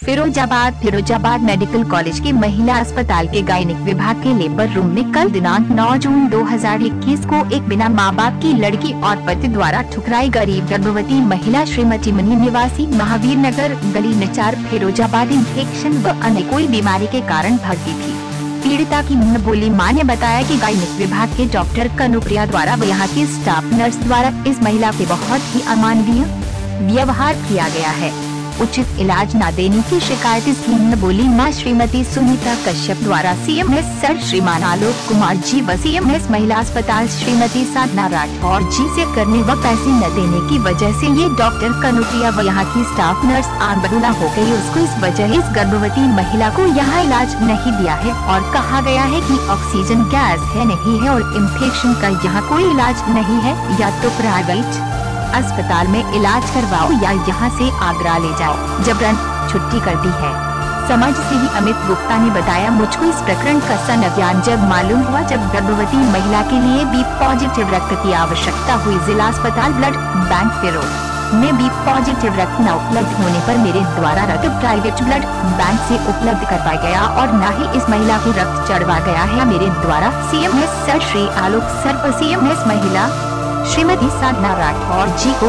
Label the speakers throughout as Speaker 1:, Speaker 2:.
Speaker 1: Firozabad medical college के महिला अस्पताल के गायनिक विभाग के लेबर रूम में कल दिनांक 9 जून 2021 को एक बिना मां बाप की लड़की और पति द्वारा ठुकराई गरीब गर्भवती महिला श्रीमती मनी निवासी महावीर नगर गली निचार फिरोजाबाद इंफेक्शन व अन्य कोई बीमारी के कारण भर्ती थी। पीड़िता की मुंह बोली मां ने बताया कि गायनिक विभाग के डॉक्टर कनुप्रिया द्वारा व यहाँ की स्टाफ नर्स द्वारा इस महिला के बहुत ही अमानवीय व्यवहार किया गया है। उचित इलाज न देने की शिकायत इस मुंह बोली मां श्रीमती सुनीता कश्यप द्वारा सीएमएस सर श्रीमान आलोक कुमार जी व सीएमएस महिला अस्पताल श्रीमती साधना राठौर जी से करने व पैसे न देने की वजह से ये डॉक्टर कनुप्रिया व यहाँ की स्टाफ नर्स आंदोलन हो गई। उसको इस वजह इस गर्भवती महिला को यहाँ इलाज नहीं दिया है और कहा गया है कि ऑक्सीजन गैस है नहीं है और इन्फेक्शन का यहाँ कोई इलाज नहीं है, या तो प्राइवेट अस्पताल में इलाज करवाओ या यहाँ से आगरा ले जाओ। जबरन छुट्टी कर दी है। समाज सेवी अमित गुप्ता ने बताया, मुझको इस प्रकरण का संज्ञान जब मालूम हुआ जब गर्भवती महिला के लिए बी पॉजिटिव रक्त की आवश्यकता हुई। जिला अस्पताल ब्लड बैंक फिरोज में बी पॉजिटिव रक्त न उपलब्ध होने पर मेरे द्वारा रक्त प्राइवेट ब्लड बैंक से उपलब्ध करवाया गया और न ही इस महिला की रक्त चढ़वा गया है। मेरे द्वारा CMS sir Shri Alok sir व सीएमएस महिला श्रीमती साधना राठौर जी को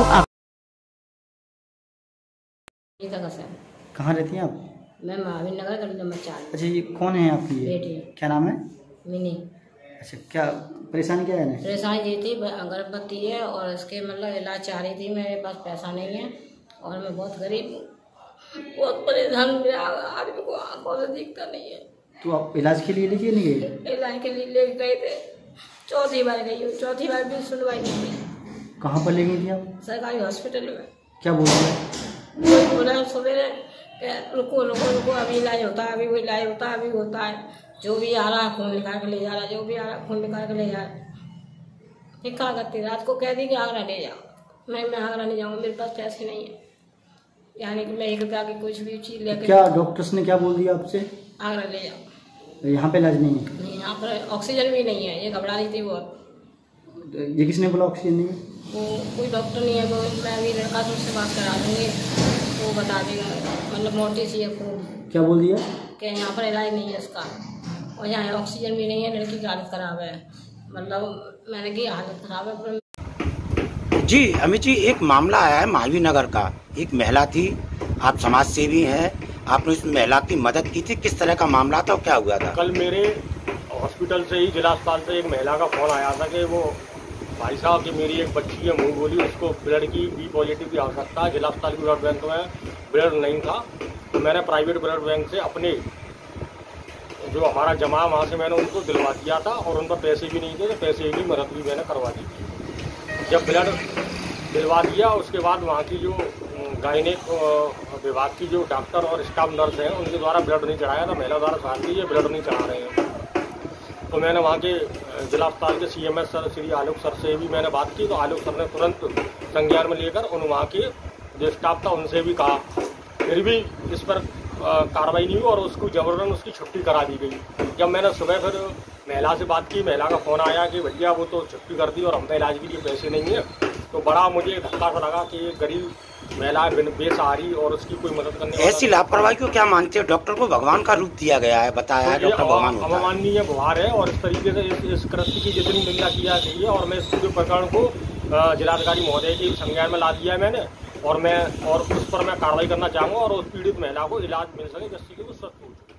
Speaker 2: कहाँ रहती हैं आप?
Speaker 3: मैं महावीर नगर गली नंबर 4।
Speaker 2: अच्छा, ये कौन है आपकी?
Speaker 3: बेटी।
Speaker 2: क्या नाम है?
Speaker 3: मिनी।
Speaker 2: अच्छा, क्या परेशानी क्या है?
Speaker 3: परेशानी ये थी, गर्भवती है और इसके मतलब इलाज चाह रही थी। मेरे पास पैसा नहीं है और मैं बहुत गरीब हूँ, बहुत परेशान। मेरे आदमी को आंखों से दिखता नहीं है।
Speaker 2: तो आप इलाज के लिए लेके नहीं गए?
Speaker 3: इलाज के लिए ले गए थे, चौथी बार गई हूँ, चौथी बार भी सुनवाई नहीं हुई।
Speaker 2: कहाँ पर ले गई थी आप?
Speaker 3: सरकारी हॉस्पिटल में। क्या
Speaker 2: बोल रहे हैं?
Speaker 3: बोला सवेरे रुको रुको रुको, अभी इलाज होता है, अभी वो इलाज होता है, अभी होता है। जो भी आ रहा है खून निकाल के ले जा रहा है, जो भी आ रहा है खून निकाल के ले जा रहा है। फिर क्या करती, रात को कह दी कि आगरा ले जाओ। मैं आगरा नहीं जाऊँगा, मेरे पास पैसे नहीं है, यानी कि मैं 1 रुपया की कुछ भी चीज लेकर।
Speaker 2: क्या डॉक्टर्स ने क्या बोल दिया आपसे?
Speaker 3: आगरा ले जाओ।
Speaker 2: यहाँ पे इलाज नहीं है?
Speaker 3: नहीं, यहाँ पर ऑक्सीजन भी नहीं है। ये घबरा रही थी वो।
Speaker 2: ये किसने बोला ऑक्सीजन नहीं है?
Speaker 3: वो कोई डॉक्टर नहीं है। वो मैं अभी लड़का तो उससे बात करा दूँगी, वो बता देगा। मतलब मोटी सी है खूब।
Speaker 2: क्या बोल दिया?
Speaker 3: कि यहाँ पर इलाज नहीं है इसका, और यहाँ ऑक्सीजन भी नहीं है। लड़की की हालत खराब है, मतलब मैंने की हालत खराब है।
Speaker 4: जी अमित जी, एक मामला आया है महावीर नगर का। एक महिला थी, आप समाज सेवी हैं, आपने उस महिला की मदद की थी। किस तरह का मामला था और क्या हुआ था?
Speaker 5: कल मेरे हॉस्पिटल से ही, जिला अस्पताल से एक महिला का फोन आया था कि वो भाई साहब की मेरी एक बच्ची है मुँह बोली, उसको ब्लड की बी पॉजिटिव की आवश्यकता है। जिला अस्पताल के ब्लड बैंक में ब्लड नहीं था, तो मैंने प्राइवेट ब्लड बैंक से अपने जो हमारा जमा वहाँ से मैंने उनको दिलवा दिया था और उन पर पैसे भी नहीं थे, तो पैसे की मदद भी मैंने करवा दी थी। जब ब्लड दिलवा दिया उसके बाद वहाँ की जो गायनिक विभाग की जो डॉक्टर और स्टाफ नर्स हैं उनके द्वारा ब्लड नहीं चढ़ाया था। महिला द्वारा साथ ये ब्लड नहीं चढ़ा रहे हैं, तो मैंने वहाँ के जिला अस्पताल के CMS sir Shri Alok sir से भी मैंने बात की। तो आलोक सर ने तुरंत संज्ञान में लेकर उन वहाँ के जो स्टाफ था उनसे भी कहा, फिर भी इस पर कार्रवाई नहीं हुई और उसको जबरन उसकी छुट्टी करा दी गई। जब मैंने सुबह फिर महिला से बात की, महिला का फ़ोन आया कि भैया वो तो छुट्टी कर दी और हम इलाज के लिए पैसे नहीं है। तो बड़ा मुझे धक्का सा लगा कि एक गरीब महिला बेसहारी और उसकी कोई मदद करने वाला।
Speaker 4: ऐसी लापरवाही को क्या मानते हो? डॉक्टर को भगवान का रूप दिया गया है, बताया है डॉक्टर भगवान होता है।
Speaker 5: अवमाननीय व्यवहार है और इस तरीके से इस कृत्य की जितनी निंदा किया चाहिए, और मैं इस पूरे प्रकरण को जिलाधिकारी महोदय के संज्ञान में ला दिया है मैंने, और उस पर मैं कार्रवाई करना चाहूँगा और उस पीड़ित महिला को इलाज मिल सके जिससे कि वो स्वस्थ हो।